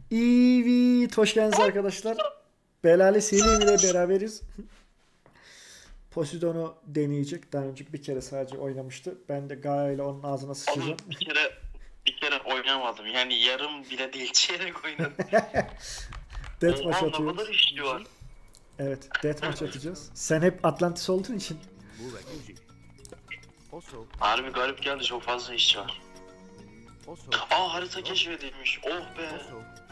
Evet, hoş geldiniz arkadaşlar. Belale Selim ile beraberiz. Poseidon'u deneyecek. Daha önce bir kere sadece oynamıştı. Ben de Gaia ile onun ağzına Oğlum sıçacağım. bir kere oynamadım. Yani yarım bile değil, çeyrek oynadım. Deathmatch Oha, ne kadar atıyoruz. işçi var. Evet, Deathmatch atacağız. Sen hep Atlantis olduğun için. Harbi garip geldi, çok fazla işçi var. Aa, harita keşfedilmiş. Oh be.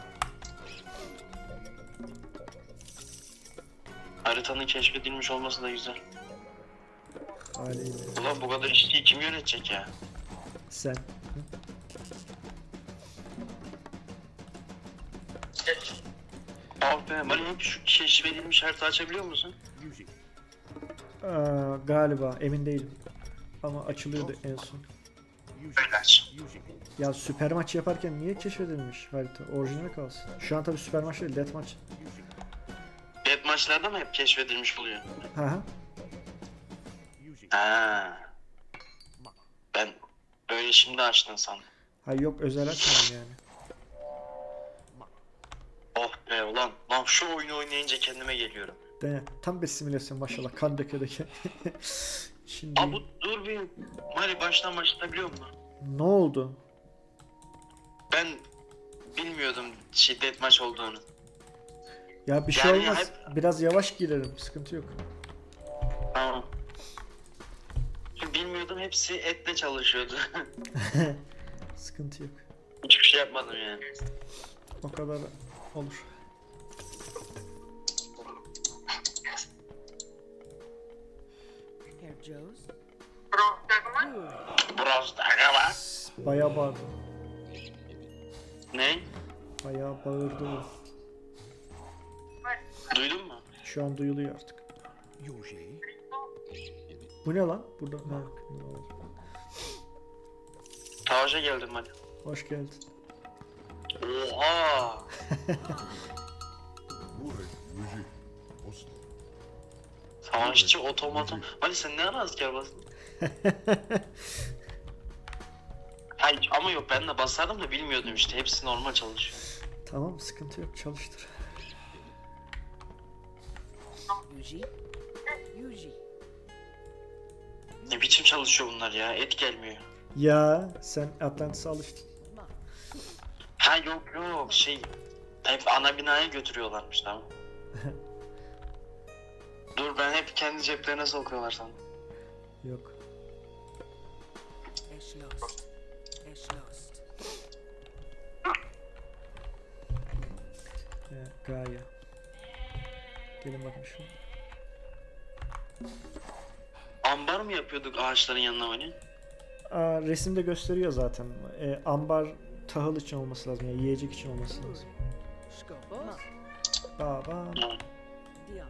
Haritanın keşfedilmiş olması da güzel. Haliyle. Ulan bu kadar işçiyi kim yönetecek ya? Sen. Ah be, Mali hep şu keşfedilmiş harita açabiliyor musun? Galiba emin değilim. Ama açılıyordu en son. Öyle aç. Ya süper maç yaparken niye keşfedilmiş harita? Orijinal kalsın. Şu an tabii süper maç değil, deathmatch. Death maçlarda mı hep keşfedilmiş oluyor? Hı hı. Ha. Ben böyle şimdi açtın sandım. Ha yok, özel açmadım yani. Oh be ulan. Lan şu oyunu oynayınca kendime geliyorum. De, tam bir simülasyon maşallah, kan döke döke. Şimdi Aa, dur bir. Mali baştan başlatabiliyor musun? ne oldu? Ben bilmiyordum şiddet maç olduğunu. Ya bir şey Yani olmaz. Biraz yavaş girelim, sıkıntı yok. Tamam. Çünkü bilmiyordum, hepsi etle çalışıyordu. Sıkıntı yok. Hiçbir şey yapmadım yani. O kadar olur. Herr Joe's. Burası da var. Bayağı bağırdı. Ne? Bayağı bağırdı o. Duydun mu? Şu an duyuluyor artık. Bu ne lan? Burada ha, ne var? Savaşa geldim hadi. Hoş geldin. Oha! Savaşçı otomaton. Hadi sen ne ara asker bastın? Hayır ama yok, ben de basardım da bilmiyordum işte. Hepsi normal çalışıyor. Tamam, sıkıntı yok, çalıştır. Yuji. Ne biçim çalışıyor bunlar ya? Et gelmiyor. Ya sen Atlantis'e alıştın. Ha yok hep ana binaya götürüyorlarmış, tamam. Dur, ben hep kendi ceplerine sokuyorlar sandım. Yok. Eschloss. Ya, Gaia. Gelin bakın şu. Ambar mı yapıyorduk ağaçların yanına hani? Resimde gösteriyor zaten. Ambar tahıl için olması lazım. Yani yiyecek için olması lazım. Skopos. Baba. Diant.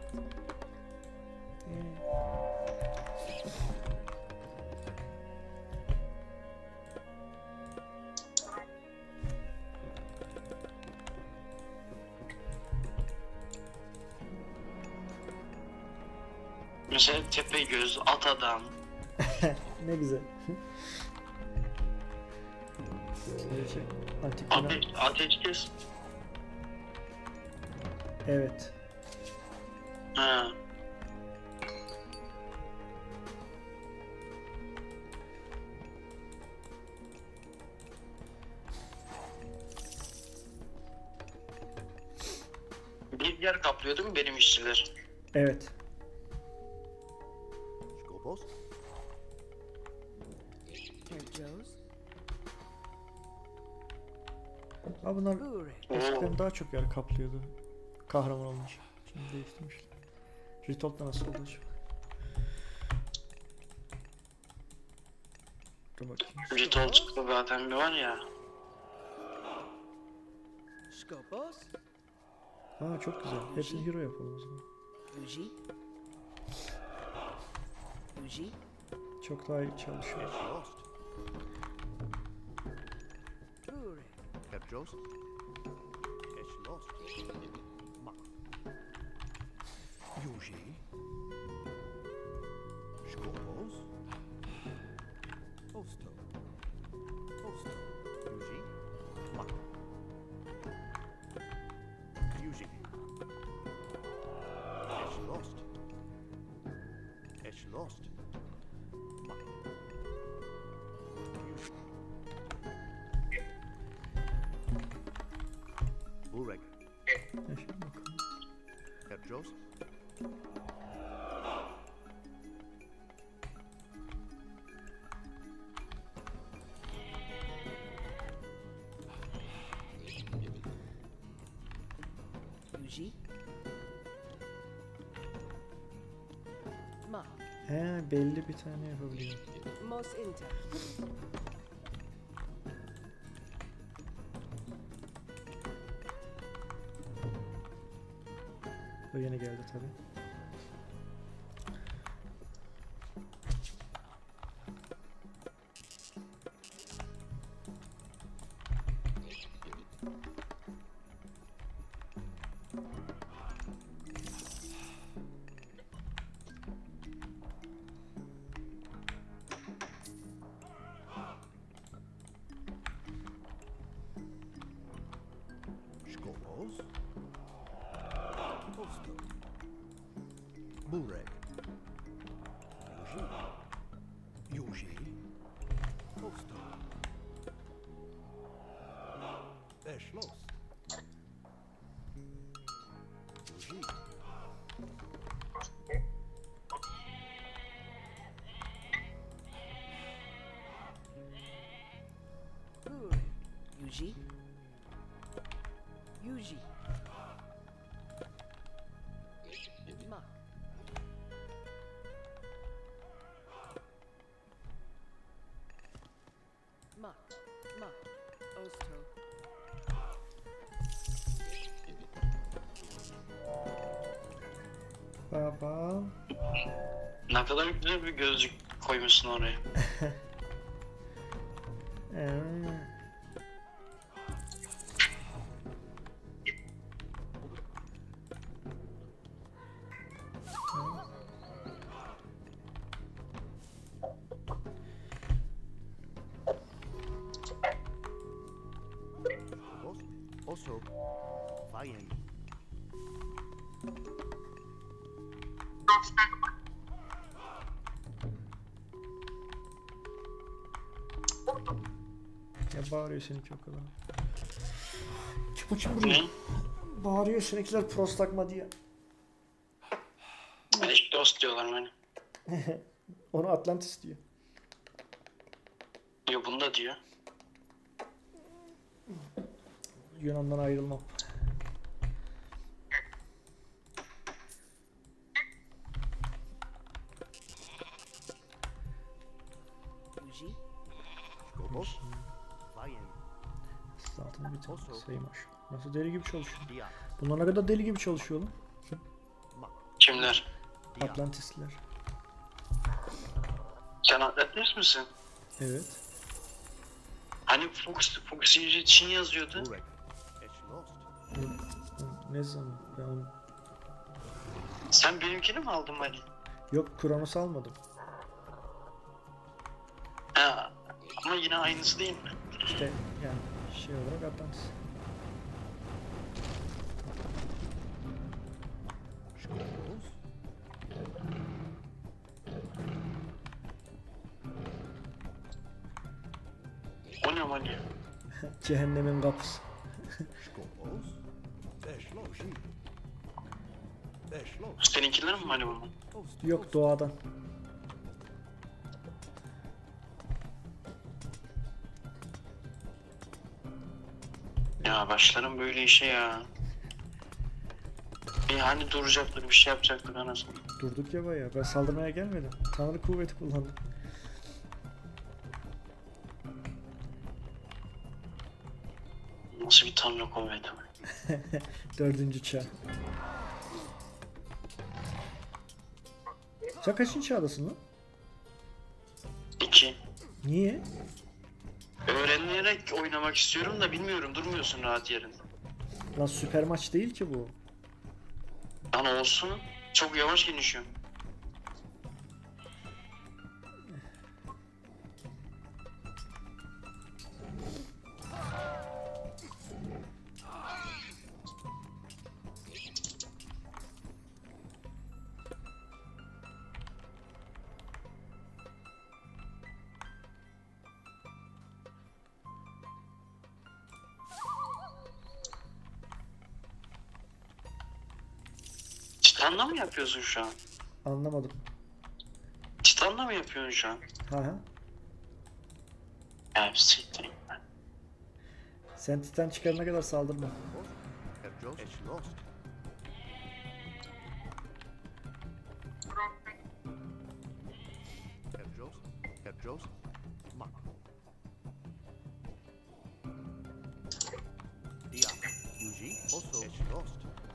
Mesela Tepegöz, Atadan. Ne güzel. Şey, antik Yunan. Ateşkes. Evet. Ha. Bir yer kaplıyordu mu benim işçiler? Evet. Herr Joe's. Ama bunlar Ure. eskiden daha çok yer kaplıyordu. Kahraman olmuş. Şimdi değiştirmişler. Ritold'da nasıl oldu acaba? Dur bakayım. Ritol çıktı zaten, bir var ya. Skopos. Aa, çok güzel. Hepsini hero yapalım o zaman. Uji. Çok daha iyi çalışıyor. Ure. lost. Burek. Ya şimdi bakalım. Herr Jost. Uji. Ma. He, belli bir tane yapabiliyorum. Mos Inter. O yeni geldi tabi. Skopos. Posto. Burek. Yuji. Posto. Eschloss. Yuji. Bure. Uji. Uji. Ma. Ma. Ma. Osto. Baba. Ne kadar güzel bir gözlük koymuşsun oraya. Post. Oso. Vayen. Ya bağırıyor seninki o kadar. Kim buraya? Ne? Bağırıyor seninkiler prostakma diye. Eş dost diyorlar beni. Onu Atlantis diyor. Diyor bunu da diyor. Yunan'dan ayrılmam. Uji. Skopos. Vayen. Zaten bir tane Olsun. sayımış. Nasıl deli gibi çalışıyor? Dia. Bunlar ne kadar deli gibi çalışıyor lan? Ma. Kimler? Dia. Atlantisliler. Sen Atlantis misin? Evet. Hani Fox için yazıyordu. Burek. Eschloss. Ne zaman? Ben onu... Sen benimkini mi aldın hani? Yok, Kronos almadım. Ha, ama yine aynısı değil mi? İşte yani şey olarak Atlantis. Skopos. O ne mani? Cehennemin kapısı. Skopos. Eschloss. Eschloss. Seninkiler mi mani bunlar? Posto. Yok, doğadan. Ya başlarım böyle işe ya. Hani duracaktık, bir şey yapacaktık anasını. Durduk ya bayağı. Ben saldırmaya gelmedim. Tanrı kuvveti kullandım. Nasıl bir tanrı kuvveti? 4. çağ. Sen kaçıncı çağdasın lan? 2. Niye? Öğrenleyerek oynamak istiyorum da bilmiyorum, durmuyorsun rahat yerinde. Lan süper maç değil ki bu. Lan olsun, çok yavaş gelişiyor. Titan'la mı yapıyorsun şu an? Anlamadım. Titan'la mı yapıyorsun şu an? Ha ha. Ya siktir. Sen Titan çıkarana kadar saldırma. Ercos. Es lost. Ercos. Ercos. Mak. Dia. Yuji. Oso. Es lost.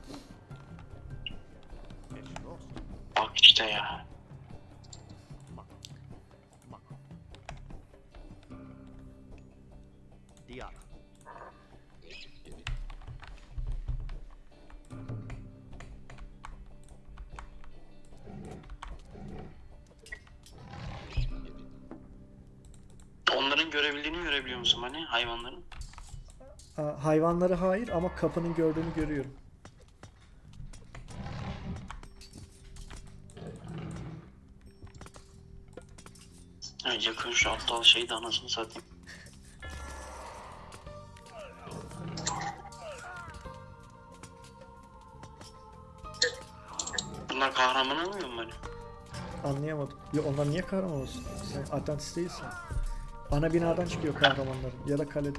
Es lost. Bak işte ya. Mak. Mak. Dia. Onların görebildiğini görebiliyor musun hani hayvanların? Hayvanları hayır ama kapının gördüğünü görüyorum. Ha, yakın şu aptal şeyi de anasını satayım. Bunlar kahraman olmuyor mu hani? Anlayamadım. Ya onlar niye kahraman olsun? Sen Atlantis değilsin. Ana binadan çıkıyor kahramanların ya da kalede.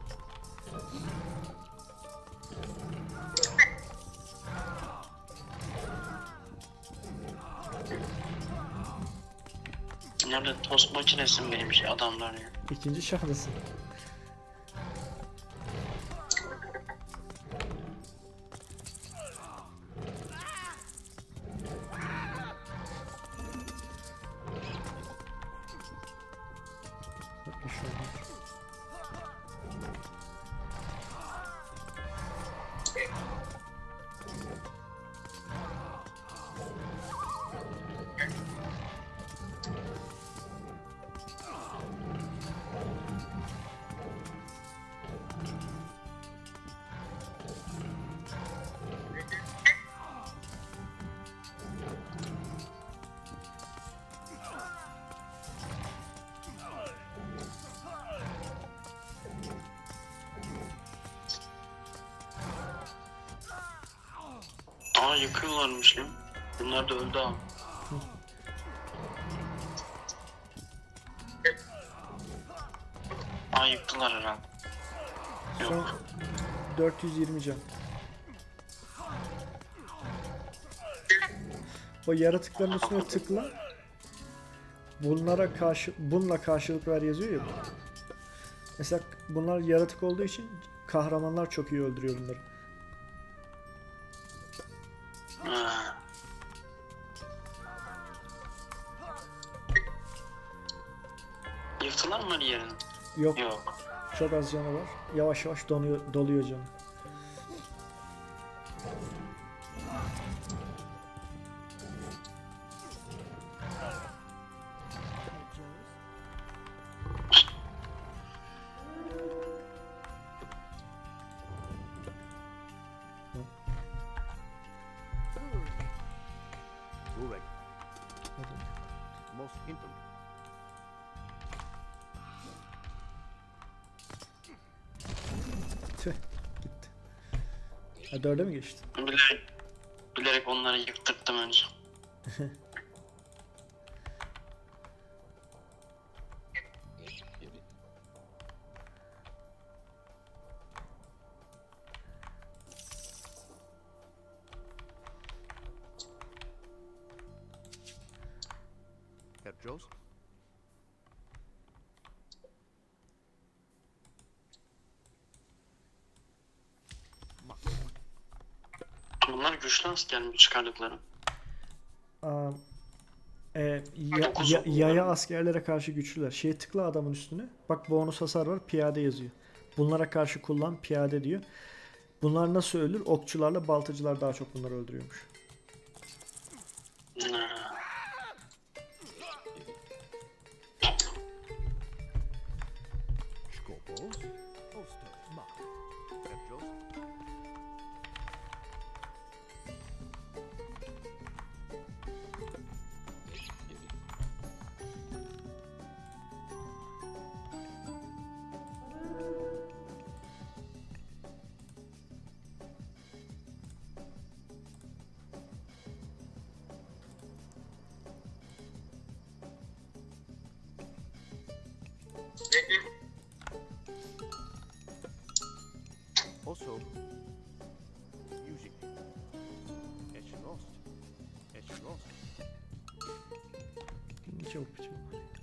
Nerede tost makinesi mi benim şey adamlar ya? İkinci şahdasın. Bak, şu an. Aa yıkıyorlarmış lan. Bunlar da öldü abi. Aa yıktılar herhalde. Son Yok. 420 can. O yaratıkların üstüne tıkla. Bununla karşılık ver yazıyor ya. Mesela bunlar yaratık olduğu için kahramanlar çok iyi öldürüyor bunları. Ha. Yıktılar mı hani yerini? Yok, Yok. çok az canı var. Yavaş yavaş doluyor canı. Rurek. Most hinton. Tüh, gitti. Ha, 4'e mi geçti? Bilerek onları yıktırttım önce. Ercos. Mak. Bunlar güçlü asker mi çıkardıkları? Aa, Dokuz oldu yaya yani. askerlere karşı güçlüler. Şeye tıkla adamın üstüne. Bak bonus hasar var, piyade yazıyor. Bunlara karşı kullan, piyade diyor. Bunlar nasıl ölür? Okçularla baltacılar daha çok bunları öldürüyormuş. Ha. Skopos. Oster. Mak. Ercos. Yuji. Eşrost. Eşrost. Çabuk biçim.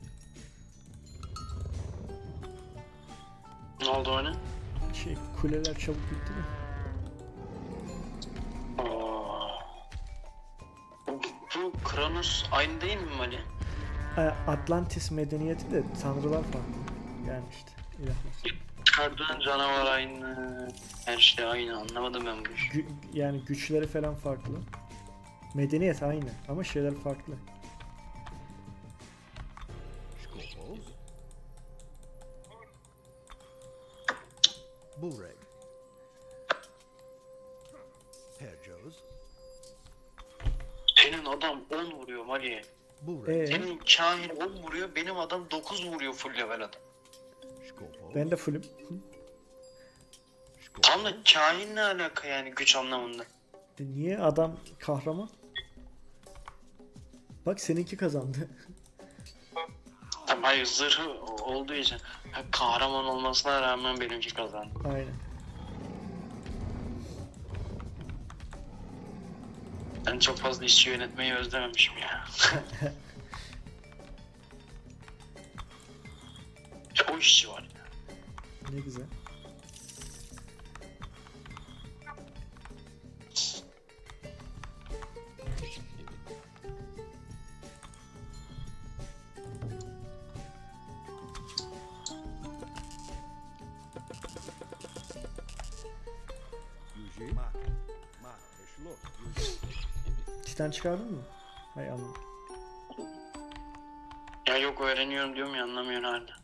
Ne oldu ona? Kuleler çabuk bitti mi? Bu Kronos aynı değil mi Mali? Atlantis medeniyeti de tanrılar farklı. Yani işte ilahlar. Çıkardığın canavar aynı. Her şey aynı. Anlamadım ben bu işi. Yani güçleri falan farklı. Medeniyet aynı ama şeyler farklı. Skopos. Bureg. Herjos. Senin adam 10 vuruyor Mali. Bureg. Senin kahin 10 vuruyor. Benim adam 9 vuruyor full level adam. Skopos. Ben de fullüm. Tam da kahin ne alaka yani güç anlamında? Niye adam kahraman? Bak seninki kazandı. Tamam hayır zırhı olduğu için. Kahraman olmasına rağmen benimki kazandı. Aynen. Ben çok fazla işçi yönetmeyi özlememişim ya. O işçi var ya. Ne güzel. Yuji. Ma. Ma. Eşrost. Yuji. Titan çıkardın mı? Hay Allah. Ya yok öğreniyorum diyorum ya anlamıyorsun hala.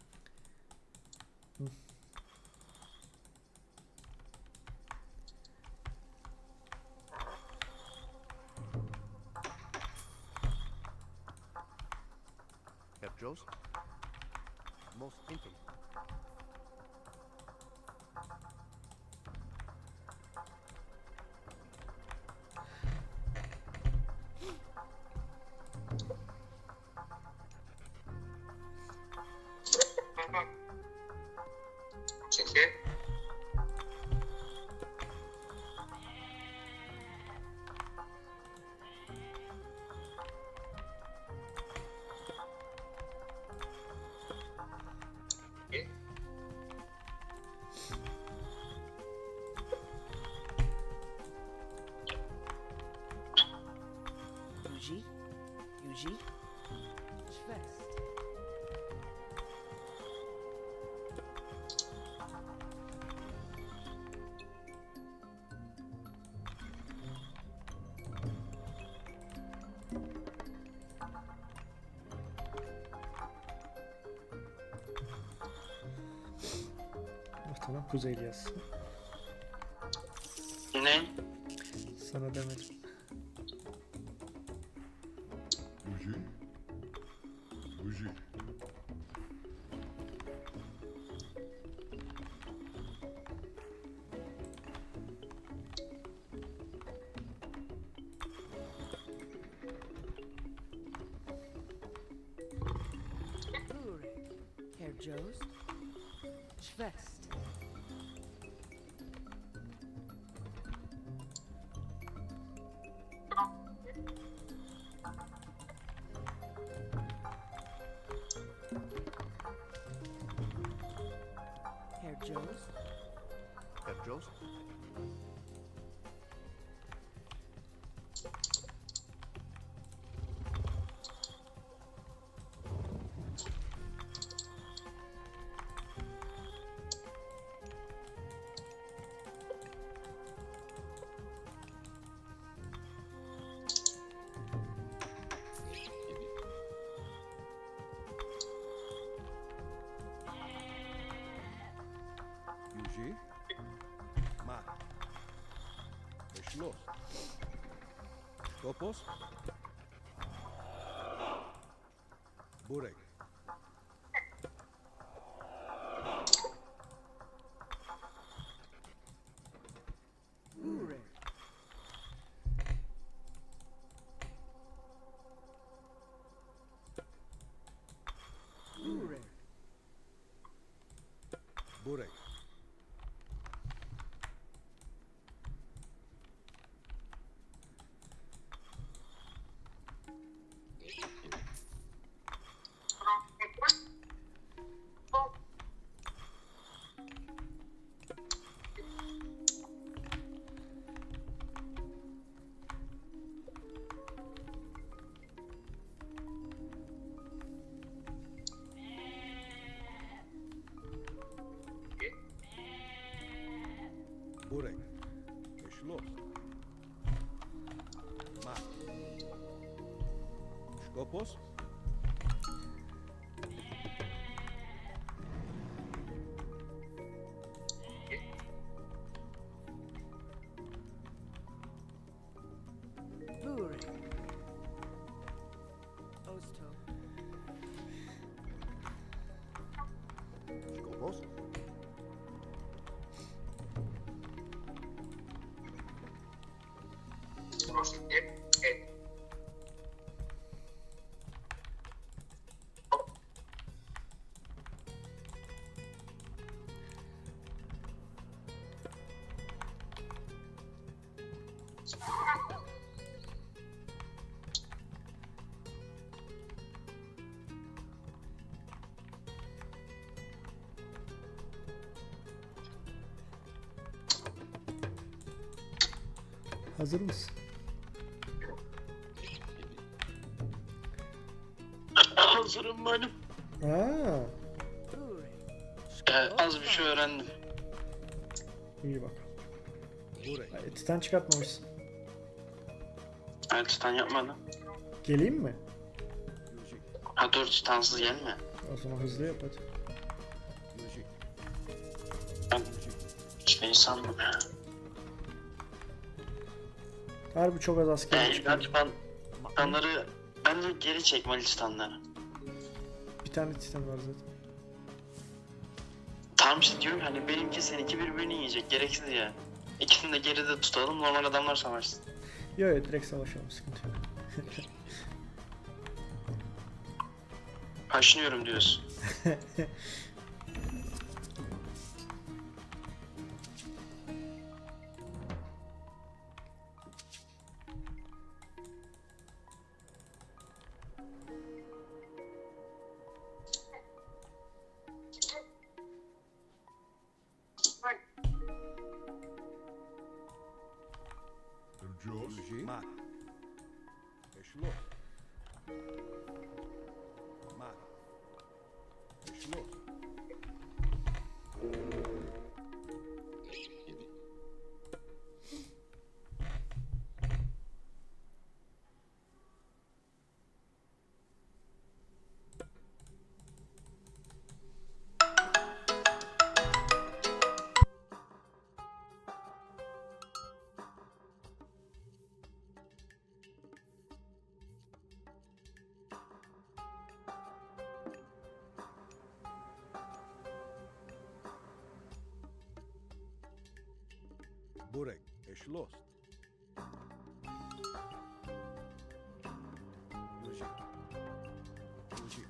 Herjos. Most intim. Yuji. Yuji. Schwest. Tamam Kuzeyli yazsın. Ne? Sana demedim. Yuji. Yuji. Bureg. Herjos. Schwest. Herjos. Herjos. Yuji. Ma. Eşrost. Skopos. Bureg. Bureg. Bureg. Bureg. Burek. Beschloss. Mach. Skopos. Burek. Osto. Skopos. Hazır mısın? Hazırım benim. Aa, Burek. Az bir şey öğrendim. iyi bak. Burek. Titan çıkartmamışsın. Evet, titan yapmadım. Geleyim mi? Yuji. Ha dur, titansız gelme. O zaman hızlı yap hadi. Yuji. Ben Yuji. şey sandım ya. Harbi çok az asker Yani çıkıyor. titanları bence geri çekmeli titanları. Bir tane titan var zaten. Tam işte diyorum hani benimki seninki birbirini yiyecek, gereksiz ya. İkisini de geride tutalım, normal adamlar savaşsın. Yo yo, direkt savaşalım, sıkıntı yok. Kaşınıyorum diyorsun. Jos. Yuji. Mach. Beschloss. Mach. Beschloss. Burek. Beschloss. Yuji. Yuji.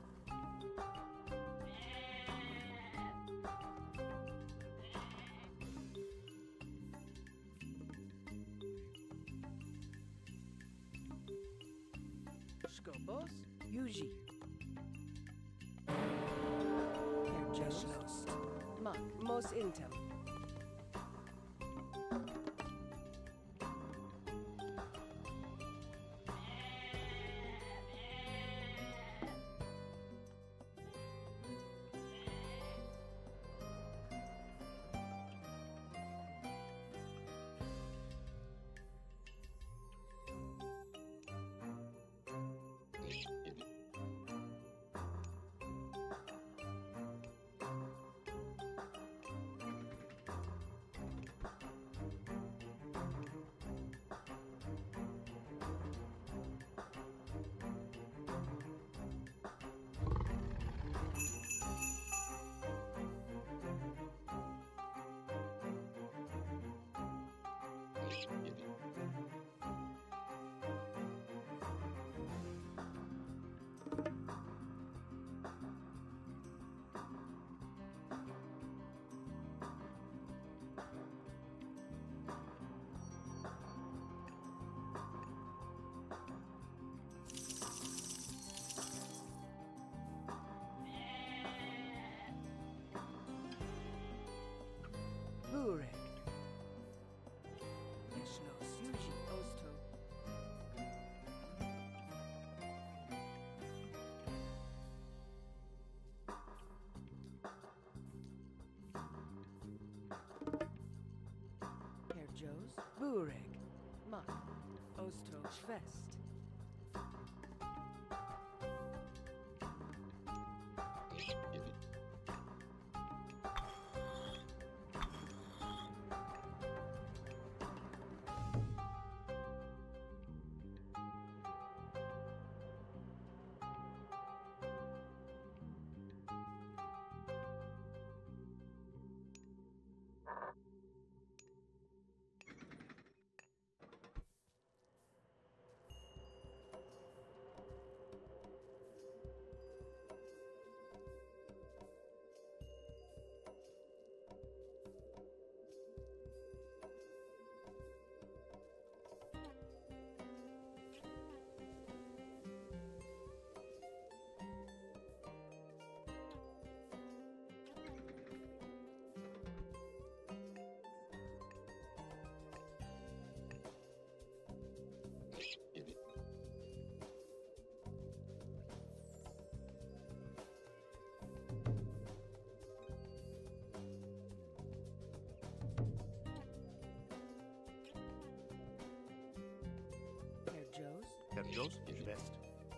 Skopos. Yuji. Herr Jost. Mach. Mos Intem. Bureg. Muck. Osto. Schwest. Herr Joes. Herr Jos ist West.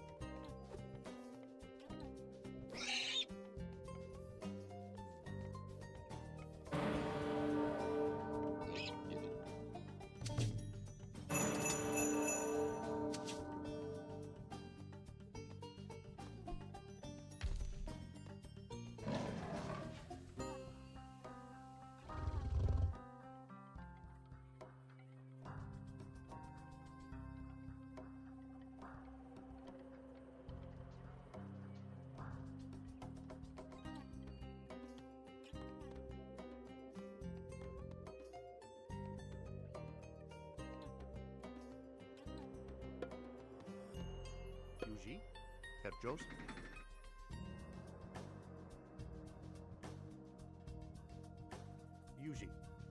Yuji, Herr Jos. Yuji.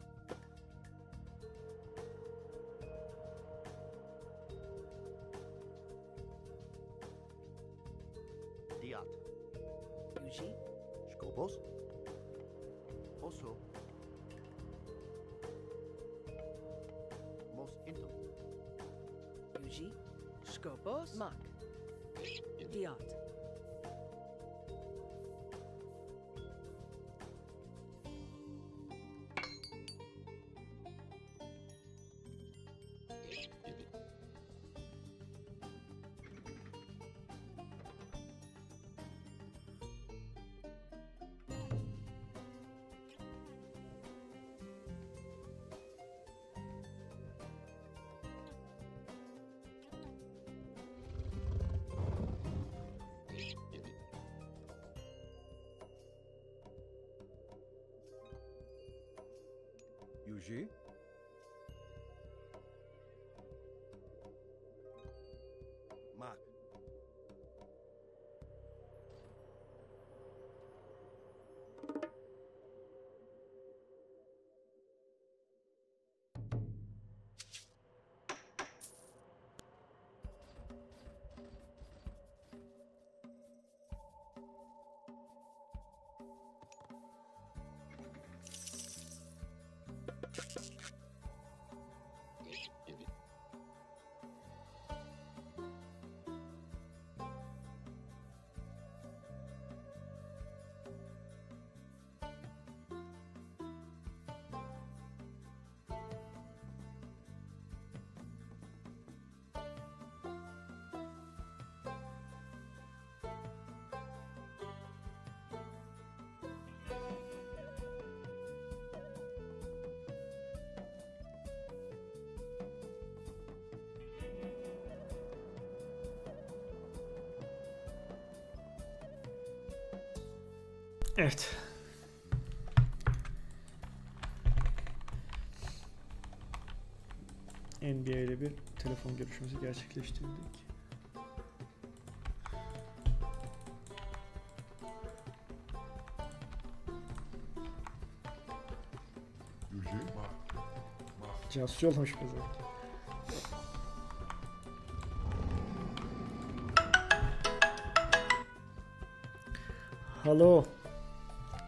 Diat. Yuji. Skobos. Oso. Mos Intum. Yuji. Skobos. Muck. Diot. Yuji. Mak. Evet. NBA ile bir telefon görüşmesi gerçekleştirdik. Yuji. Casus yollamış bize. Halo.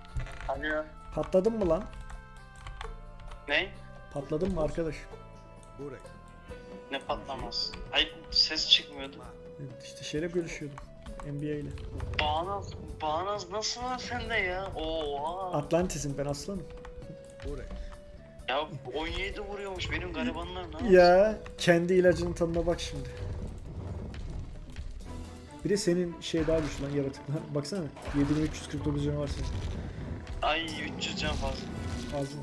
Alo. Patladın mı lan? Ne? Patladın mı arkadaş? Burek. Ne patlamaz. Hayır ses çıkmıyordu. Evet, işte şeyle görüşüyordum. NBA ile. Bağnaz nasıl var sende ya? Oha. Atlantis'im ben aslanım. Burek. Ya 17 vuruyormuş benim garibanlar ne yapsın? Ya kendi ilacının tadına bak şimdi. Bir de senin şey daha güçlü lan yaratıklar. Baksana 7349 canı var senin. Ay 300 can fazla. Az mı?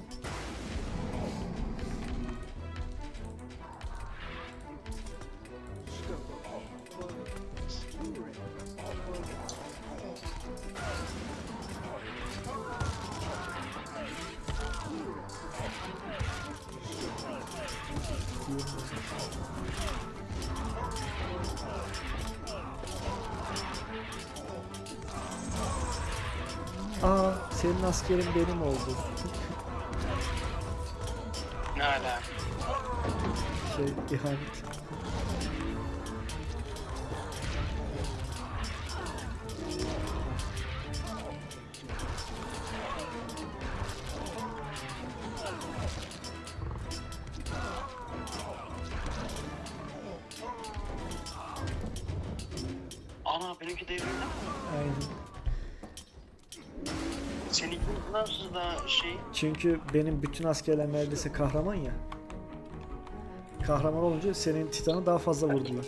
Aa, senin askerin benim oldu. Ne ala? Şey, ihanet. Ana benimki devrildi mi? Aynen. Seninki nasıl da şey? Çünkü benim bütün askerler neredeyse kahraman ya. Kahraman olunca senin Titan'ı daha fazla vurdular.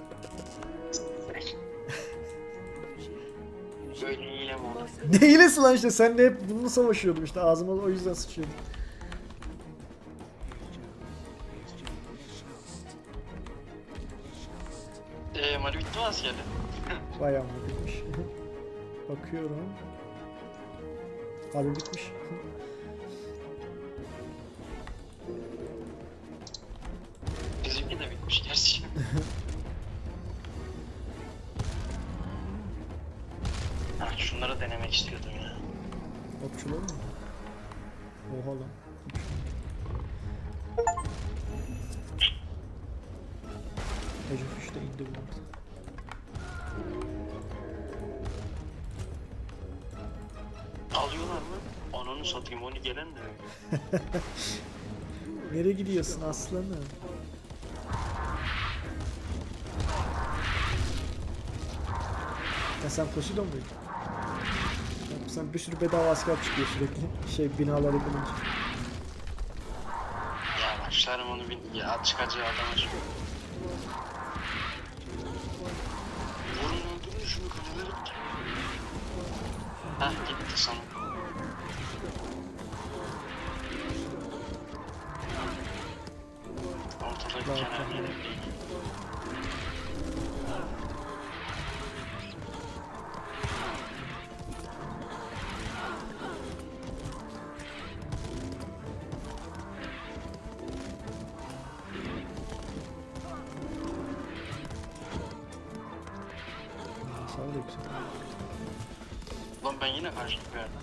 Böyle hile mi olur? Ne hilesi lan işte, sen de hep bununla savaşıyordum işte, ağzıma o yüzden sıçıyordum. Mali bitti mi askerler? Bayağı mı bitmiş. Bakıyorum. Abi bitmiş. Bizimki de bitmiş gerçi. Ha, şunları denemek istiyordum ya. Okçular mı? Oha lan. Ecef işte indi bu arada. Alıyorlar mı? Ananı satayım onu gelen de. Nereye gidiyorsun aslanım? Ya sen Poseidon muydun? Sen bir sürü bedava asker çıkıyor sürekli. Şey, binalar yapılınca. Ya başlarım onu bir ya çıkacağı adama çıkıyor. Vurun öldürün şunu kaleleri. Hah gitti sana. Ortalık Lan, kenar tamam. yine. Sağ ol yüksek. Lan ben yine karşılık verdim.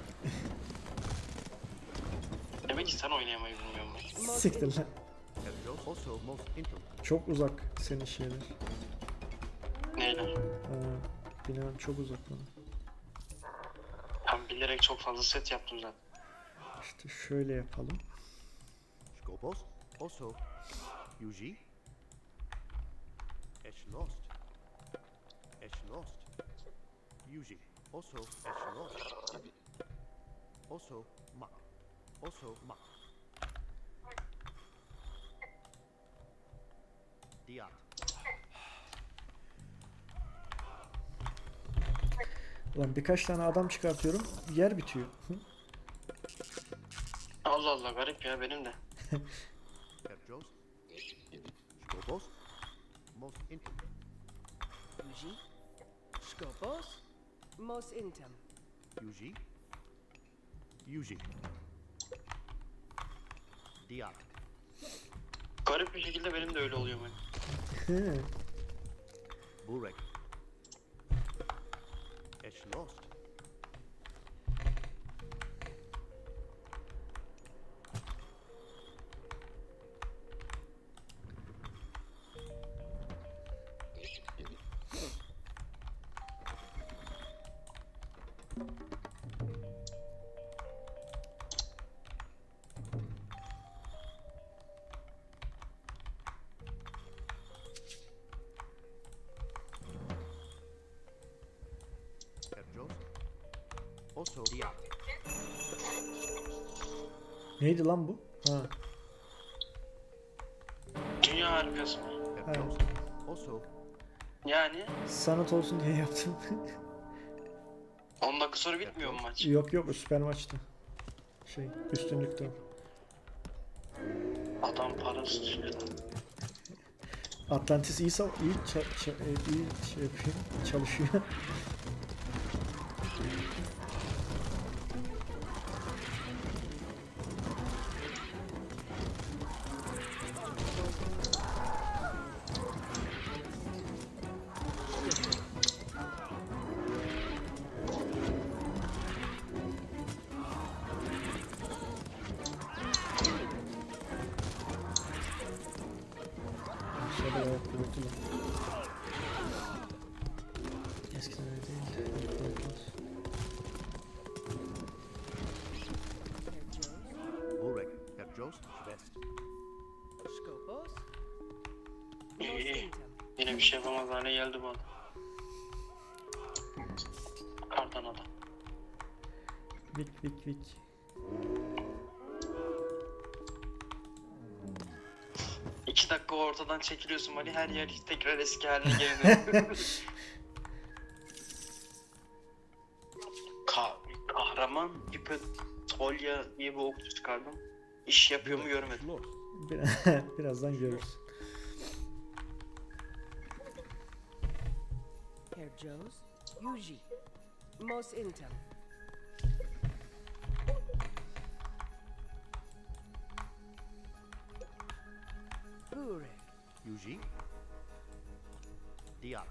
Demek ki sen oynayamayı bilmiyorum ben. Siktir lan. Terjos also most intim. Çok uzak senin şeyler. Neyle? Binan çok uzak bana. Ben bilerek çok fazla set yaptım zaten. İşte şöyle yapalım. Skopos also. Yuji. Esh lost. Esh lost. Yuji also Esh lost. Also Mak. Also Mak. Diat. Ulan birkaç tane adam çıkartıyorum. Yer bitiyor. Allah Allah garip ya benim de. Terjos. Skopos most intim. Yuji. Skopos. Mos intem. Yuji. Yuji. Diat. Garip bir şekilde benim de öyle oluyor böyle. He. Burek. Esh lost. Oso Diat. Neydi lan bu? Ha. Dünya harikası mı? Herr Evet. Joseph. Oso. Yani Sanat olsun diye yaptım. 10 dakika sonra bitmiyor mu maç? Yok yok, o süper maçtı. Şey, üstünlükte o. Adam parası düşüyor. Atlantis iyi iyi şey yapıyor, çalışıyor. Şöyle bayağı kuvvetli lan. Eskiden öyle değildi. Herr Jones. Burek. Herr Jost. West. Skopos. İyi, Mos iyi. intem. Yine bir şey yapamaz hale geldi bu adam. Kardan adam. Vik vik vik. İki dakika ortadan çekiliyorsun hani her yer tekrar eski haline geri dönüyor. Kahraman Hipotolya diye bir okçu çıkardım. İş yapıyor mu görmedim. Schloss. Birazdan görürüz. Herr Jones. Yuji. Mos intem. Burek. Yuji. Diat.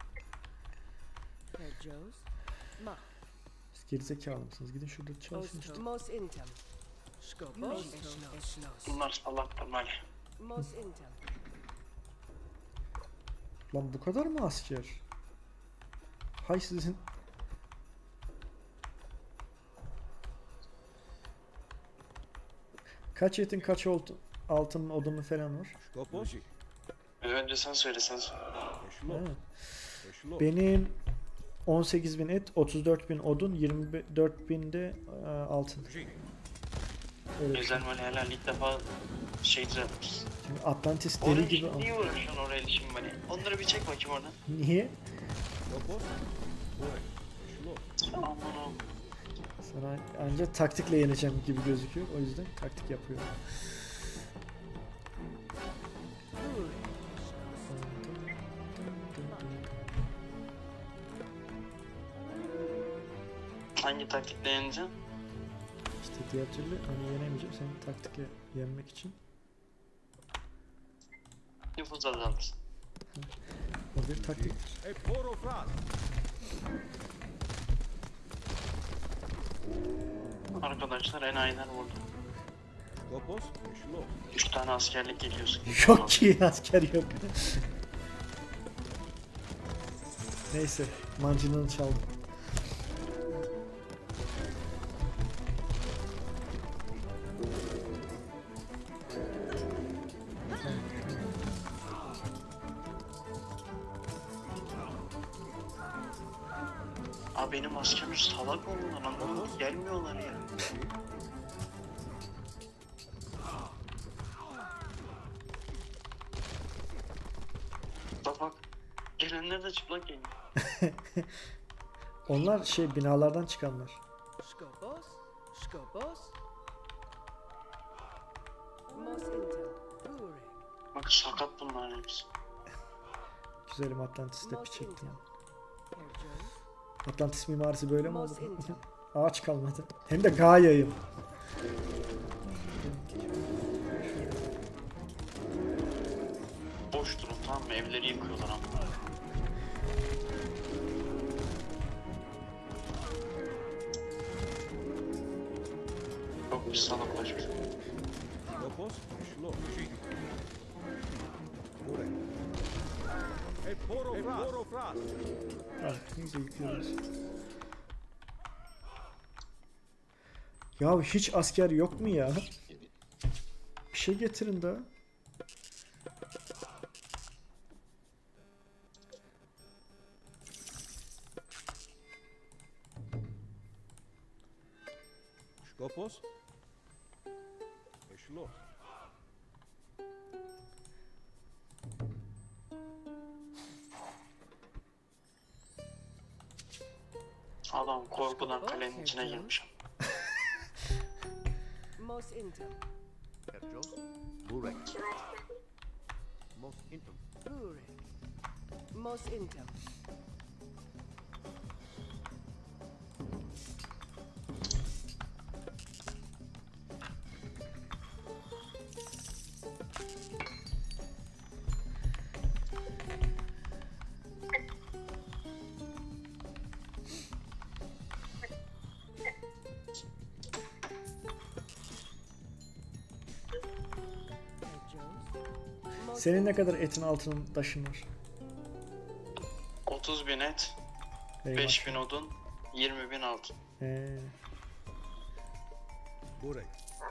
Herr Jones. Ma. Siz gerizekalı mısınız? Gidin şurada çalışın işte. Osto. Mos intem. Skopos. Eschloss. Bunlar salaktır hani. Mos intem. Lan bu kadar mı asker? Hay sizin... Kaç etin kaç altın odunu falan var? Skopos. Önce sen söylesen. Schloss. Ha. Schloss. Benim 18.000 et, 34.000 odun, 24.000 de altın. Öyle. Özel böyle helal ilk defa şey düzeltmiş. Şimdi Atlantis deli Oraya gibi... niye uğraşıyorsun oraya şimdi hani? Onları bir çek bakayım oradan. Niye? Skopos. Burek. Schloss. Aman aman. Sana ancak taktikle yeneceğim gibi gözüküyor. O yüzden taktik yapıyorum. Burek. Hangi taktikle yeneceksin? İşte diğer türlü hani yenemeyeceğim. Seni taktikle yenmek için. Nüfuz azaltırsın. O bir taktiktir. E poro fras. Arkadaşlar enayiler vurdu. Skopos. Schloss. 3 tane askerlik geliyorsun. Yok ki asker yok. Neyse, mancınını çaldım. Abi benim askerim salak oldular anladın mı? Gelmiyorlar ya. Bak bak. Gelenler de çıplak geliyor. Onlar şey binalardan çıkanlar. Skopos. Skopos. Mos intem. Burek. Bak sakat bunlar hepsi. Güzelim Atlantis'te Mos piç ettim. intem. Herr Jones. Atlantis mimarisi böyle mi Mos olur? intem. Ağaç kalmadı. Hem de Gaia'yım. Boş durun tamam mı? Evleri yıkıyorlar ama. Çok bir salaklaşmış. Skopos. Schloss. Burek. E poro fras. E poro fras. Ah, neyse yıkıyoruz. Ya hiç asker yok mu ya? Bir şey getirin daha. Skopos. Eschloss. Adam korkudan kalenin içine girmiş. Mos Intum. Herr Jost. Burek. Mos Intum. Burek. Mos Intum. Senin ne kadar etin altının taşın var? 30.000 et, Eyvah. 5.000 odun, 20.000 altın. Burek.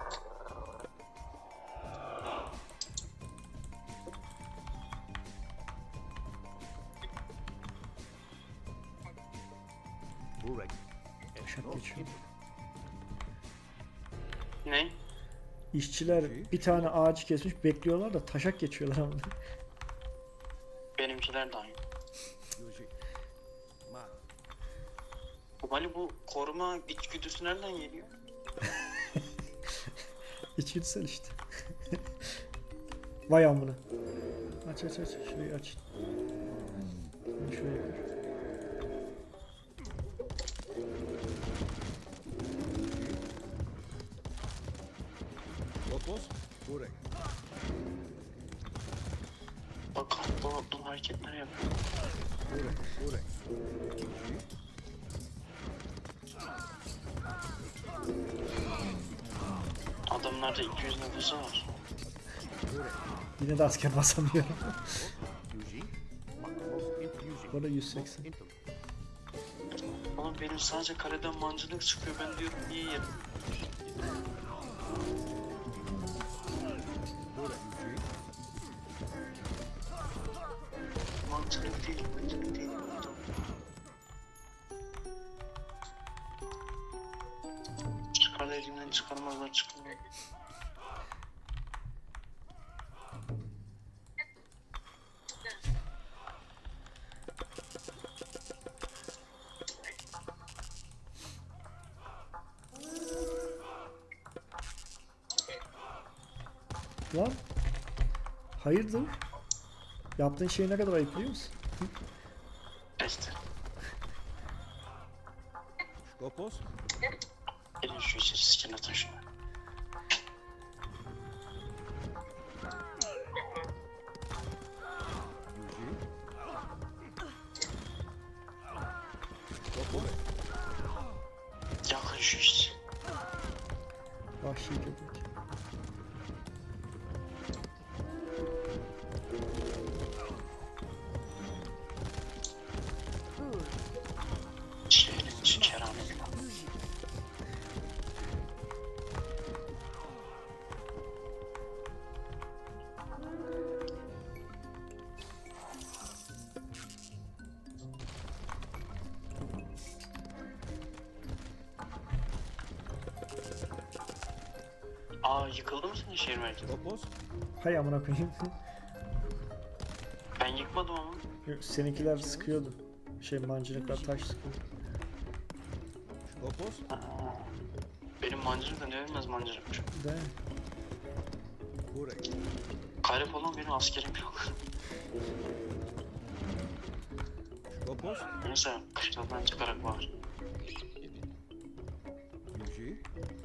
Burek. Şak geçiyor. Ne? İşçiler bir tane ağacı kesmiş bekliyorlar da taşak geçiyorlar ama. Benimkiler de aynı. Yuji. Man. Mali bu koruma içgüdüsü nereden geliyor? İçgüdüsel işte. Vay amına. Aç aç aç. Şurayı aç. Bunu şuraya koy. Skopos. Burek. Bak bu hareketler yapıyor. Burek. Burek. Adamlarda 200 nüfusu var. Yine de asker basamıyorum. Yuji. Mos Intum. Yuji. Burada 180. Intum. Oğlum benim sadece kaleden mancınık çıkıyor. Ben diyorum niye yedim? Burek. Yuji. Mancınık değil, mancınık değil. Çıkar elimden çıkarmazlar çıkmıyor. Lan. Hayırdır? Yaptığın şey ne kadar ayıp biliyor musun? İşte. Skopos. Gelin şu içeri sikine atın şunu. Yuji. Skopos. Yakın şu işi. Vahşi köpek. Şehrin içi kerane gibi. Aa yıkıldı mı senin şehir merkezi? Skopos. Hay amına koyayım. Ben yıkmadım ama. Seninkiler sıkıyordu. Şey mancınıklar taş sıkıyordu. Skopos. Benim mancınık da ne ölmez mancınıkmış. De. Burek. Garip olan benim askerim yok. Skopos. Neyse kışladan çıkarak var. Yuji.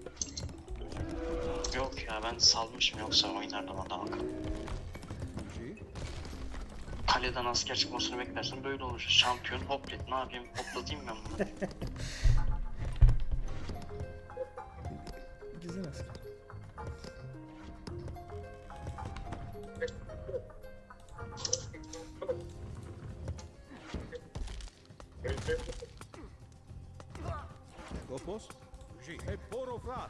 Yok ya ben salmışım yoksa oynardım adama. Yuji. Kaleden asker çıkmasını beklersen böyle olur. Şampiyon hoplet ne yapayım hoplatayım ben bunu. Güzel asker. Skopos. Yuji. E porofras.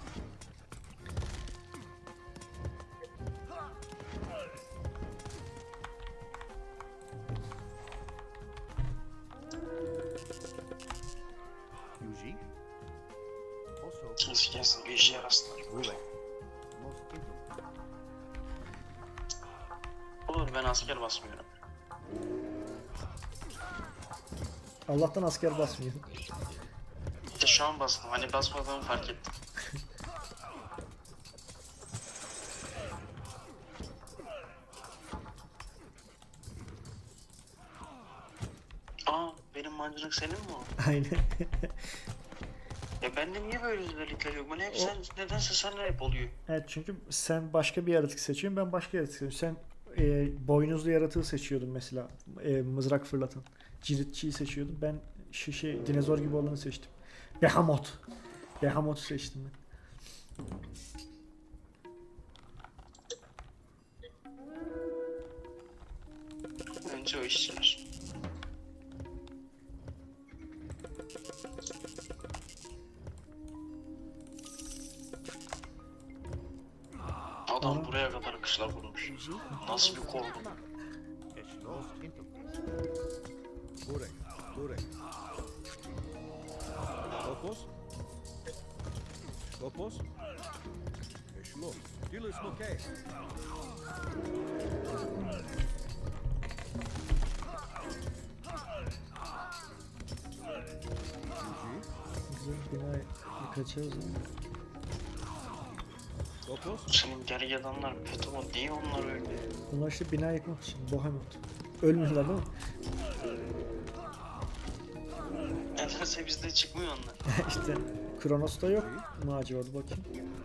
Yuji. Also. Keşke Neyse bir işe yarasınlar. Burek. Most infant. Olur ben asker basmıyorum. Allah'tan asker basmıyor. İşte şu an bastım. Hani basmadığımı fark ettim. Aa benim mancınık senin mi o? Aynen. Ya bende niye böyle özellikler yok? Bana hep sen, nedense sen hep oluyor. Evet çünkü sen başka bir yaratık seçiyorsun, ben başka yaratık seçiyorum. Sen boynuzlu yaratığı seçiyordun mesela, mızrak fırlatan. Ciritçiyi seçiyordun. Ben dinozor gibi olanı seçtim. Behemoth. Behemoth'u seçtim ben. Önce o işçiler. Adam buraya kadar kışla kurmuş. Nasıl bir korku? Most infant. Burek. Burek. Skopos. Skopos. Ešlo. Stili smo kaj. Güzel bina yıkacağız. Skopos. Senin gergedanlar Petomo değil onlar öyle. Bunlar işte bina yıkmak için. Behemoth. Ölmüyorlar değil mi? Nedense bizde çıkmıyor onlar. İşte Kronos'ta yok mu acaba? Dur bakayım.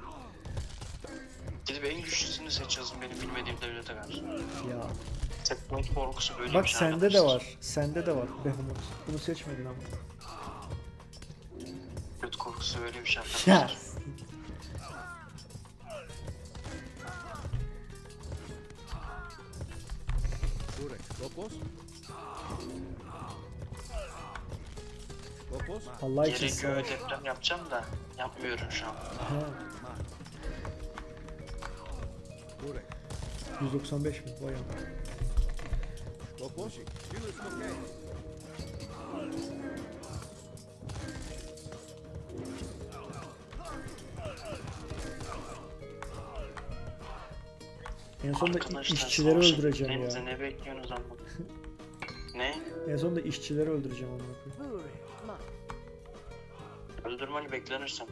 Gidip en güçlüsünü seçiyorsun benim bilmediğim devlete karşı. Ya. Seçmek korkusu böyleymiş Bak sende de arkadaşlar. var. Sende de var Behemoth. Bunu seçmedin ama. Kötü korkusu böyleymiş Ya. arkadaşlar. Burek. Skopos. Skopos. Allah için Yere göğe savaş. deprem yapacağım da yapmıyorum şu an. Ha, Burek. 195 mi? Vay am. Skopos. Stili smo kaj. En sonunda Arkadaşlar, işçileri savaşın öldüreceğim bitmenize ya. Ne bekliyorsunuz ama? Ne? En sonunda işçileri öldüreceğim amına koyayım. Burek. Mark. Öldürmeli beklenirsem.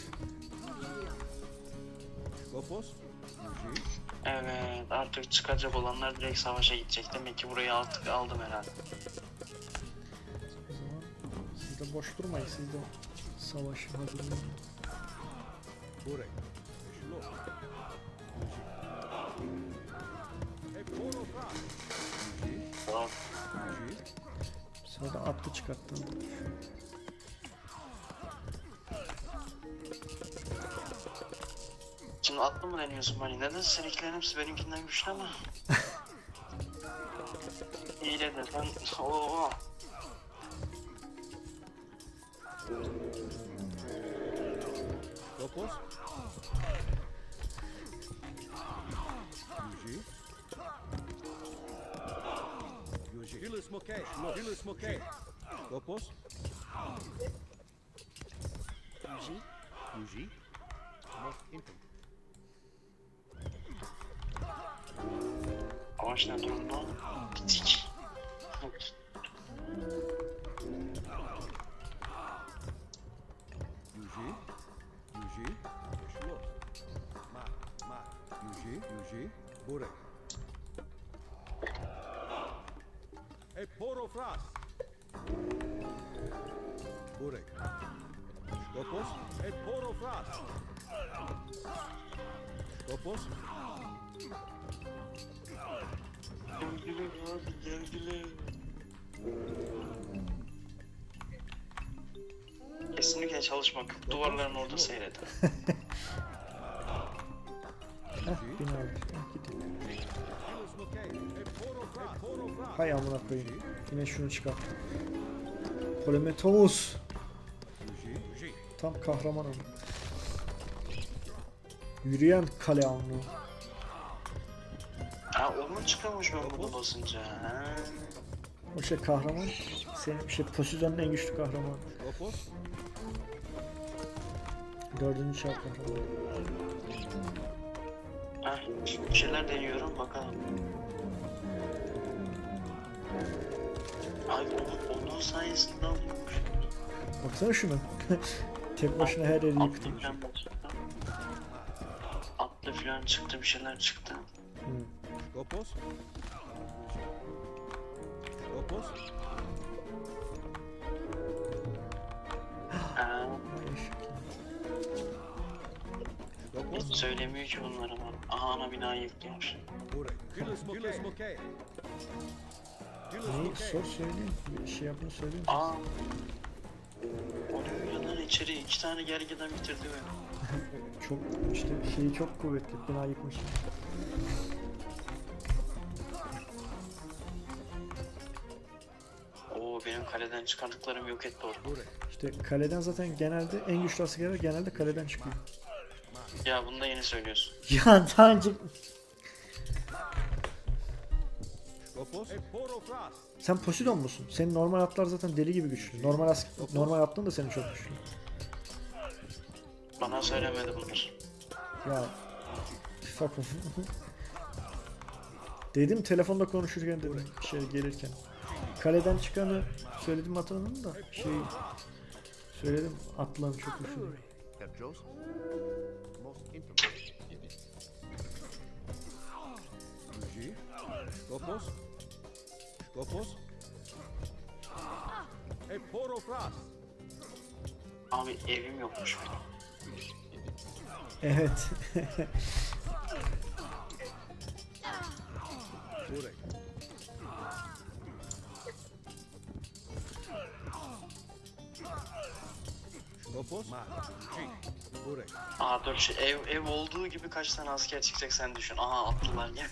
Skopos. Yuji. Evet artık çıkacak olanlar direkt savaşa gidecek. Demek ki burayı artık aldım herhalde. O zaman siz de boş durmayın. Siz de savaşı hazırlayın. Burek. Ešlo. Eporofras. Yuji. Tamam. Yuji. Sonra da atlı çıkarttım. Şimdi atlı mı deniyorsun hani? Neden seninkilerin hepsi benimkinden güçlü ama? İyile de sen... Oo. Skopos. Yuji. Yuji. Stili smo kaj. Stili smo kaj. Skopos. Yuji. Yuji. Most infant. Amaç ne durumda? Bitik. Yuji. Yuji. Ešlo. Ma. Yuji. Yuji. Burek. Eporofras. Burek. Skopos. Eporofras. Skopos. Geldiler abi geldiler. Kesinlikle çalışmak. Duvarların orada seyredin. Heh bina aldık. Heh, gidelim. Stili smo kaj. Eporofras. Eporofras. Hay amına koyayım. Yine şunu çıkart. Polemetomus. Yuji. Yuji. Tam kahraman ama. Yürüyen kale anlı. Ha o mu çıkıyormuş ben bunu basınca? Ha. O şey kahraman. Senin Poseidon'un en güçlü kahramanı. Skopos. Dördüncü çağ kahramanı. Ha, bir şeyler deniyorum bakalım. Ay onun sayesinde alıyormuş. Baksana şuna. Tek başına her yeri yıktı. Atlı falan da çıktı. Atlı falan çıktı, bir şeyler çıktı. Skopos. Skopos. Ha, Skopos. hiç söylemiyor ki bunları bana. Aha ana binayı yıkıyormuş. Burek. Killer smoke. Killer Neyi smoke. sor söyleyeyim. Bir şey yapını söyleyeyim. Aa. O ne öyle lan, içeri 2 tane gergeden bitirdi beni. Çok işte şeyi çok kuvvetli. Bina yıkmış. Oo, benim kaleden çıkardıklarım yok etti orada. Burek. İşte kaleden zaten genelde en güçlü askerler genelde kaleden çıkıyor. Ya bunu da yeni söylüyorsun. Ya daha önce Skopos. Porofras. sen Poseidon musun? Senin normal atlar zaten deli gibi güçlü. Normal attığın da senin çok güçlü. Bana söylemedi bunlar. Ya fuck off. Dedim telefonda konuşurken dedim şey gelirken. Kaleden çıkanı söyledim atanın da şey söyledim atların çok güçlü. Herr Jost. Most implement. Yuji. Skopos. Skopos. Porofras. Abi evim yokmuş benim. Evet. Burek. Skopos. Burek. Aa dur, şey, ev olduğu gibi kaç tane asker çıkacak sen düşün. Aha atlılar gel.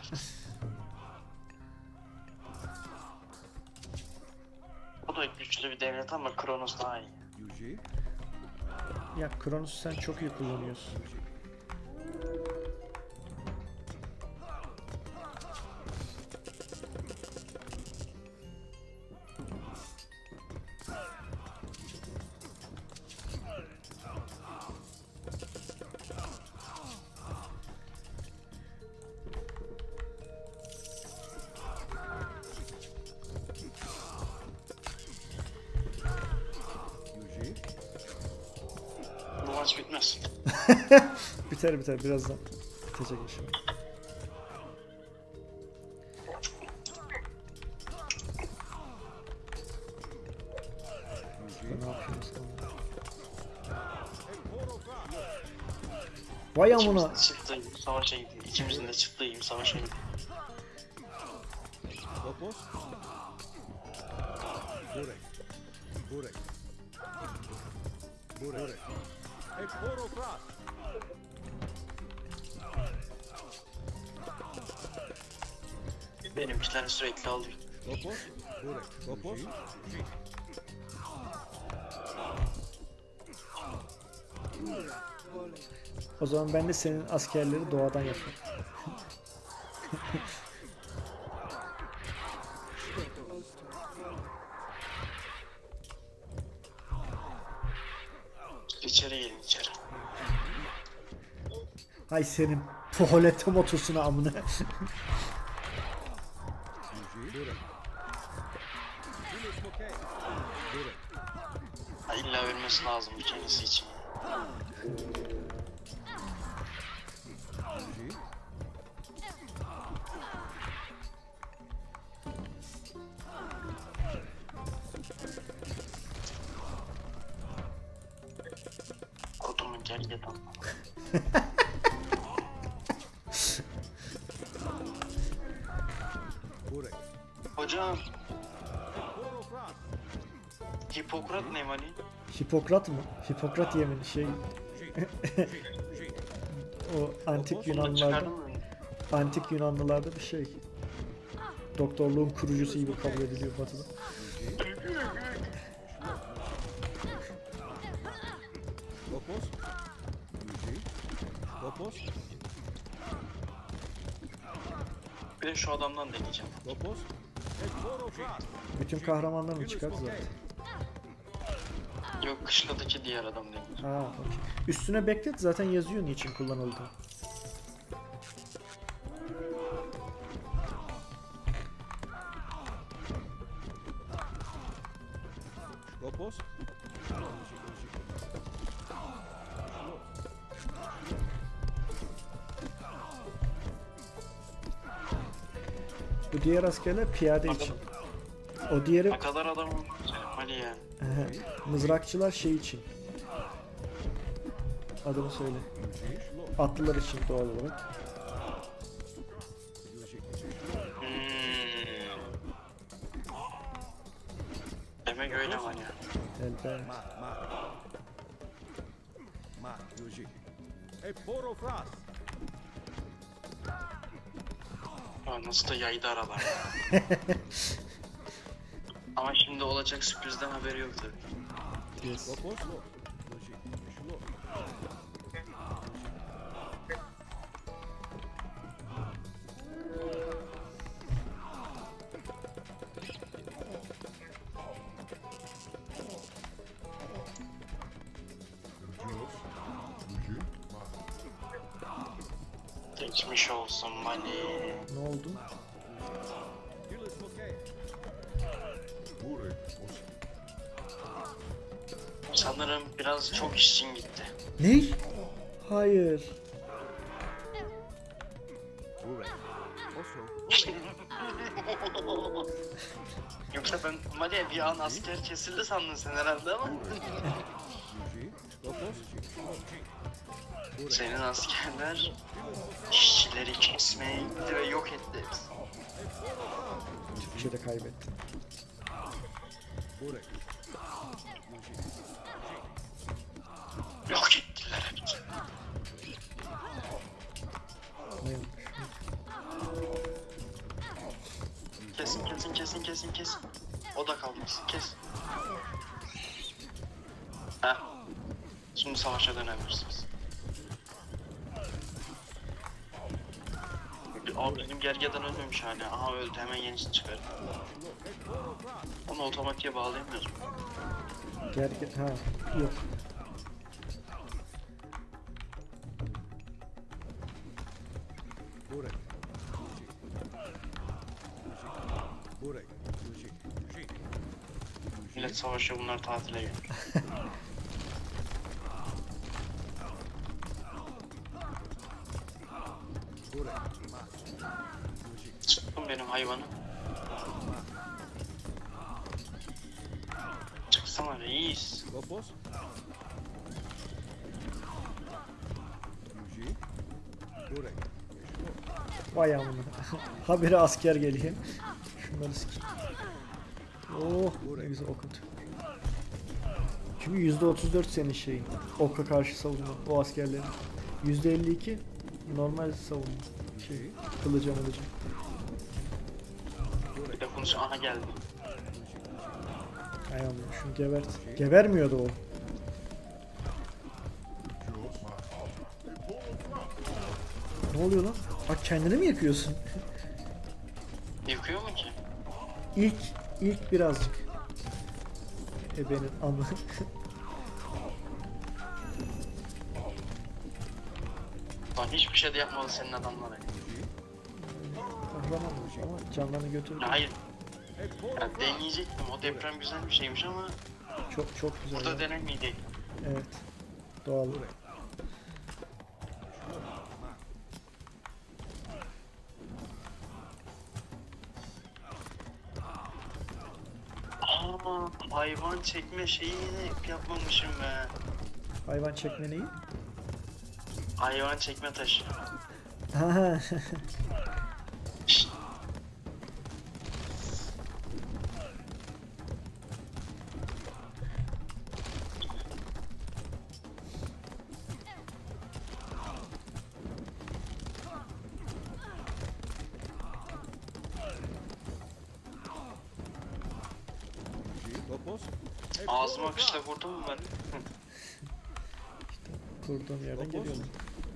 Bu da güçlü bir devlet ama Kronos daha iyi. Yuji. Ya Kronos'u sen çok iyi kullanıyorsun. Yuji. Bu maç bitmez. Biter birazdan. Bitecek inşallah. Yuji. Ne yapıyorsun sen? Vay amına. İkimizin de çıktığı savaşa gidiyor. İkimizin de çıktığı savaşa gidiyor. Skopos. Burek. Burek. Burek. Porofras. Benimkiler sürekli alıyor. Skopos. Burek. Skopos. O zaman ben de senin askerleri doğadan yaparım. İçeri gelin içeri. Ay senin poholete motosuna amına. Yuji. Burek. Killer smoke. Burek. Ha, illa ölmesi lazım bu kendisi için. Yuji. Kodumun gergedan. Burek. Hocam, Porofras. Hipokrat ne mali? Hipokrat mı? Hipokrat yemini şey o antik Bunu Yunanlılarda çıkardın mı? antik Yunanlılarda bir şey. Doktorluğun kurucusu gibi kabul ediliyor batıda. Skopos. Yuji. Skopos. Bir de şu adamdan deneyeceğim. Skopos. Porofras. Bütün kahramanlarını çıkart zaten. Yok, kışladaki diğer adam değil. Ha, okey. Üstüne beklet, zaten yazıyor niçin kullanıldı. Skopos. Bu diğer askerler piyade için. O diğeri Ne kadar adam olmuş Ali ya. mızrakçılar şey için. Adını söyle. Atlılar için doğal olarak. Hmm. Demek öyle var ya. Elbette. Ma, Yuji. Hey, Poro Fras. Aa, nasıl da yaydı aralar. Ama şimdi olacak sürprizden haberi yok tabii. Yes. Skopos. Yuji. Şlo. Luigi. Geçmiş olsun Mali. Ne oldu? Julius Mokay. Burek. Os. Sanırım biraz çok iş için gitti. Ne? Hayır. Burek. Also, Yoksa ben Mali bir an asker kesildi sandın sen herhalde ama. Yuji. Skopos. Senin askerler işçileri kesmeye gitti ve yok etti hepsini. Türkçe'de kaybettim. Burek. Yok ettiler hepsini. Neymiş? Kesin. O da kalmasın, kes. Heh. Şimdi savaşa dönebilirsiniz. Abi benim gergedan ölmemiş hala. Aha öldü, hemen yenisini çıkar. Onu otomatiğe bağlayamıyoruz. Gerçek ha yok. Burek. Burek. Yuji. Millet savaşıyor, bunlar tatile gidiyor. Burek. Çıktım benim hayvanı. Çıksana reis. Skopos. Yuji. Burek. Vay amına. Habire asker geliyor. Şunları sikeyim. Oh ne güzel ok atıyor. Çünkü %34 senin şeyin. Oka karşı savunma o askerlerin. %52 normal savunma. Şey, kılıca. Bir de konuş, aha geldi. Ay amına şunu gebert. Gebermiyordu o. Ne oluyor lan? Bak kendini mi yakıyorsun? Yıkıyor mu ki? İlk birazcık. Ebenin amı. Lan hiçbir şey de yapmadı senin adamlara. Kahramanmış ama canlarını götürdü. Hayır. Ya deneyecektim, o deprem güzel bir şeymiş ama Çok güzel. burada ya. denemeyecek. Evet. Doğal. Aa, hayvan çekme şeyini yapmamışım be. Hayvan çekme neyi? Hayvan çekme taşı. Ha. Şşt. Skopos. Ağzıma kışla vurdum mu ben? Kurduğum yerden geliyorlar.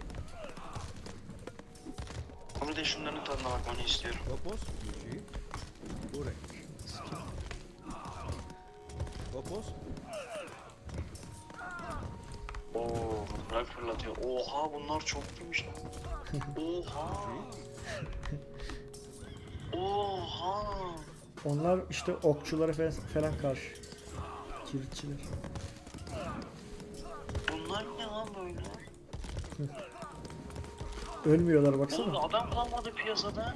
Ama de şunların tadına bakmanı istiyorum. Skopos. Yuji. Burek. Skopos. Mızrak fırlatıyor. Oha bunlar çok iyiymiş lan. Oha. Oha. Onlar işte okçulara falan karşı. Ciritçiler. Bunlar ne lan böyle? Ölmüyorlar Oğlum baksana. adam kalmadı piyasada.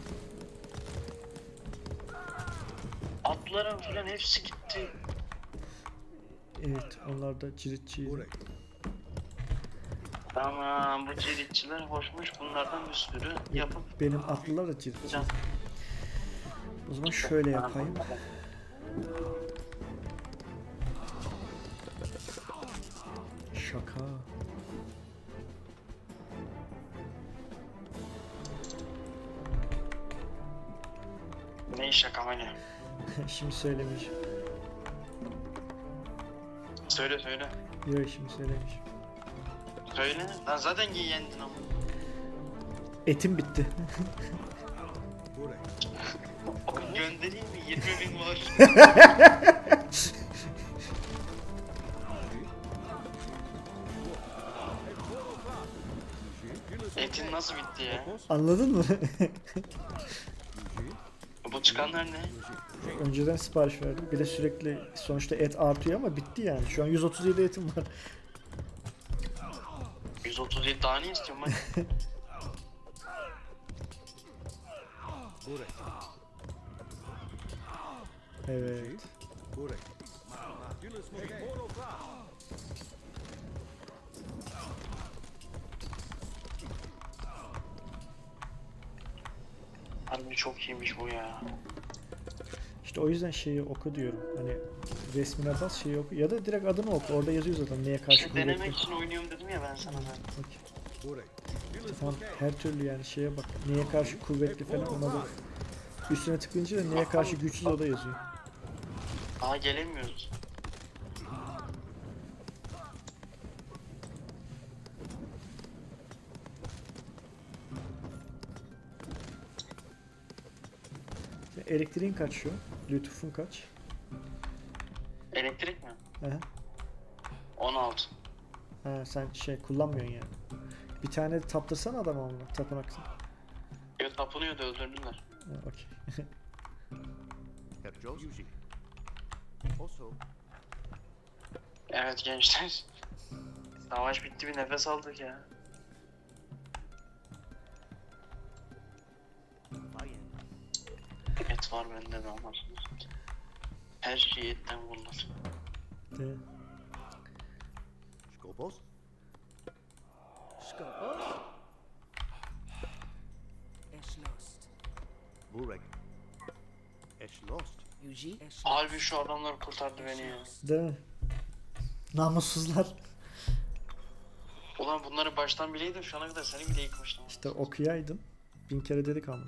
Atların filan hepsi gitti. Evet, onlar da ciritçi. Burek. Tamam bu ciritçiler hoşmuş. Bunlardan bir sürü yapıp Benim atlılar da ciritçi. can. O zaman şöyle yapayım. Şaka. Ne şaka hani? Şimdi söylemeyeceğim. Söyle söyle. Yok, şimdi söylemeyeceğim. Söyle. Lan zaten yendin ama. Etim bitti. Burek. Göndereyim mi? 20.000 var. Etin nasıl bitti ya? Kopos. Anladın mı? Bu çıkanlar ne? Önceden sipariş verdim. Bir de sürekli sonuçta et artıyor ama bitti yani. Şu an 137 etim var. 137 daha ne istiyorum ben? Burek. Evet. Burek. Yunus Mokay. Harbi çok iyiymiş bu ya. İşte o yüzden şeyi oku diyorum. Hani resmine bas, şeyi oku. Ya da direkt adını oku. Orada yazıyor zaten neye karşı İşte denemek için oynuyorum dedim ya ben sana da. Okey. Burek. Yunus Tamam, Mokay. her türlü yani şeye bak. Neye karşı kuvvetli falan, ona bak. Üstüne tıklayınca da neye karşı güçsüz, o da yazıyor. Aa gelemiyoruz. Elektriğin kaç şu an? Lütufun kaç? Elektrik mi? Aha. 16. Ha, sen şey kullanmıyorsun yani. Bir tane de taptırsana adama onunla, tapınakta. Yo tapınıyordu öldürdüler. Ha, okey. Herr Jost. Also, Evet gençler. Savaş bitti bir nefes aldık ya. Bayern. Et var bende de anlarsınız. Her şey etten bulunur. De. Skopos. Skopos. Erschlossen. Burek. Erschlossen. Yuji. Erschlossen. Harbi şu adamlar kurtardı beni ya. Değil mi? Namussuzlar. Ulan bunları baştan bileydim şu ana kadar seni bile yıkmıştım. İşte okuyaydın. 1000 kere dedik ama.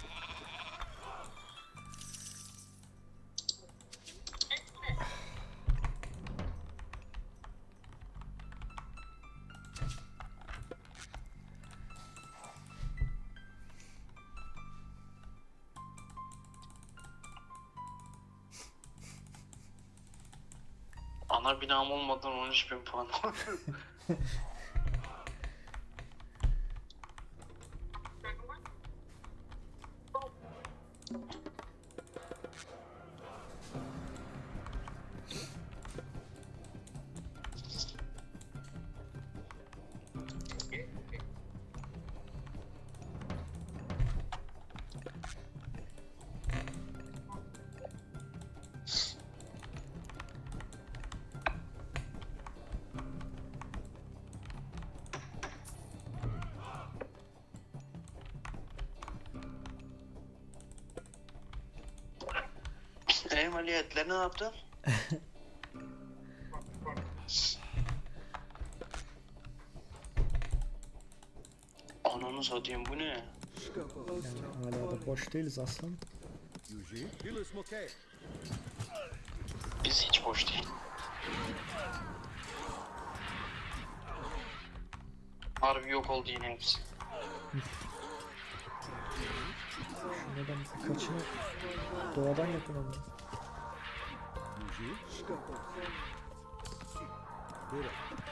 Ana binam olmadan 13.000 puan. Maliyetler ne yaptın? Ananı satayım bu ne? Skopos. Yani hala da boş değiliz aslan. Yuji. Yunus Mokay. Biz hiç boş değil. Harbi yok oldu yine hepsi. Şunlardan birkaçını doğadan yapın onu. Yuji. Skopos. Burek.